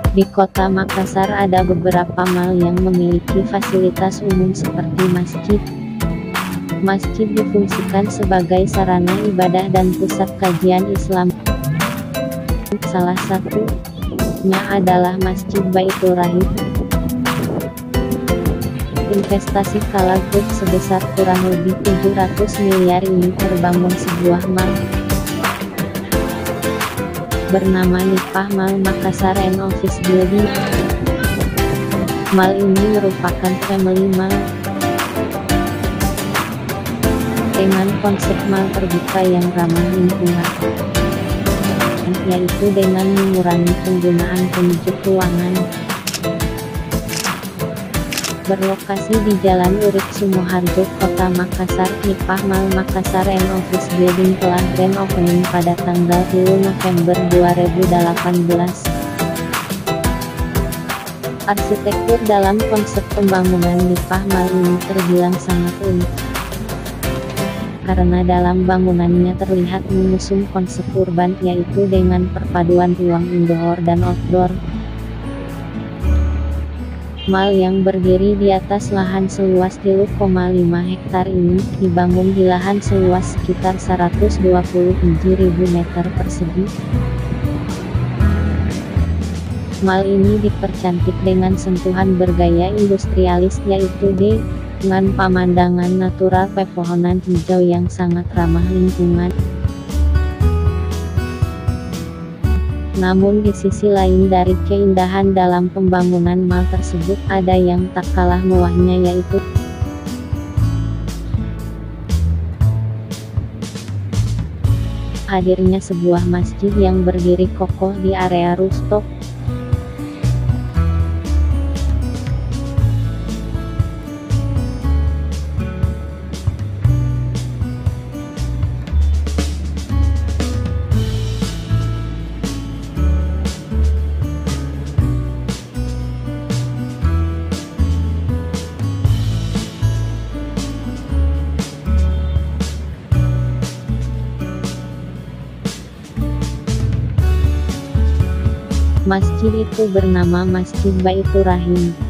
Di Kota Makassar ada beberapa mal yang memiliki fasilitas umum seperti masjid. Masjid difungsikan sebagai sarana ibadah dan pusat kajian Islam. Salah satunya adalah Masjid Baitur Rahim. Investasi Kala Group sebesar kurang lebih 700 miliar ini terbangun sebuah mal bernama Nipah Mall Makassar and Office Building. Mal ini merupakan family mall dengan konsep mal terbuka yang ramah lingkungan, yaitu dengan mengurangi penggunaan penunjuk ruangan. Berlokasi di Jalan Urip Sumoharjo, Kota Makassar, Nipah Mall Makassar and Office Building telah grand opening pada tanggal 10 November 2018. Arsitektur dalam konsep pembangunan Nipah Mall ini terbilang sangat unik, karena dalam bangunannya terlihat mengusung konsep urban, yaitu dengan perpaduan ruang indoor dan outdoor. Mal yang berdiri di atas lahan seluas 3,5 hektar ini, dibangun di lahan seluas sekitar 127.000 meter persegi. Mal ini dipercantik dengan sentuhan bergaya industrialis, yaitu dengan pemandangan natural pepohonan hijau yang sangat ramah lingkungan. Namun di sisi lain dari keindahan dalam pembangunan mal tersebut, ada yang tak kalah mewahnya, yaitu hadirnya sebuah masjid yang berdiri kokoh di area rooftop. Masjid itu bernama Masjid Baitur Rahim.